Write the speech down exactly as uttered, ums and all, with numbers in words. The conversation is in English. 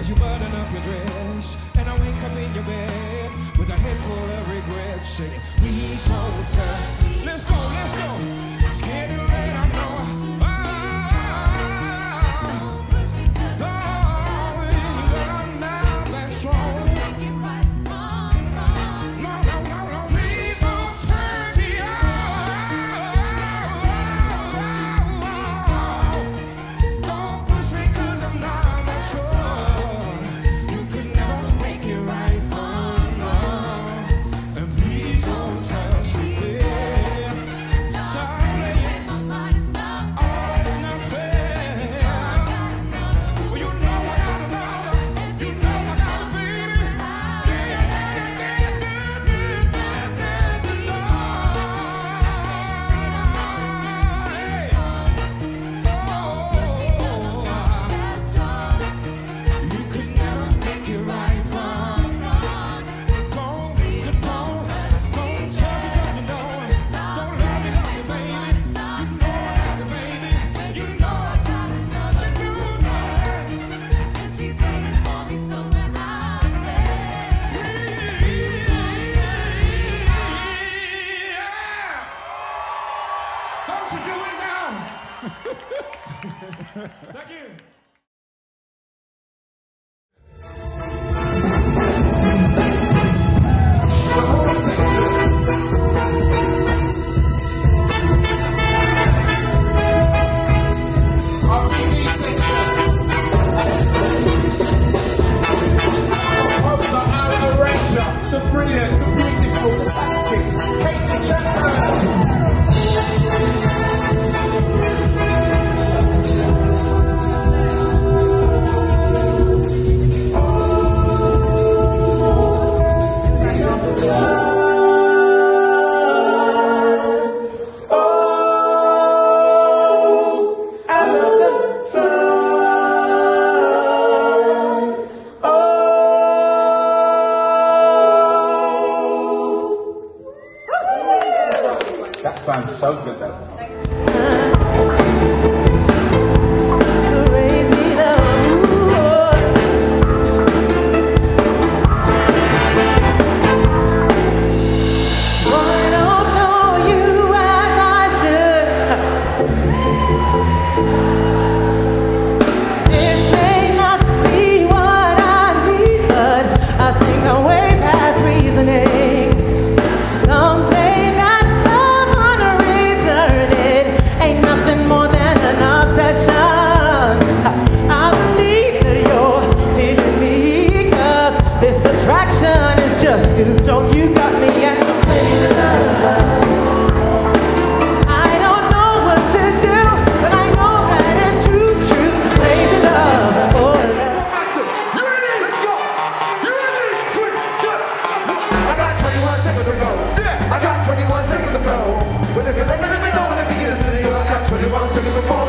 as you button up your dress, and I wake up in your bed with a head full of regret, singing, please hold tight. Let's go, let's go. It's getting late, I know. Thank you. That sounds so good though. Too strong, you got me at crazy love. I don't know what to do, but I know that it's true, true, crazy love. Oh, love. You ready? Let's go. You ready? Three, two, one. I got twenty-one seconds to go. Yeah. I got twenty-one seconds to go. But if you let me, let me know when the beat is city, I got twenty-one seconds before.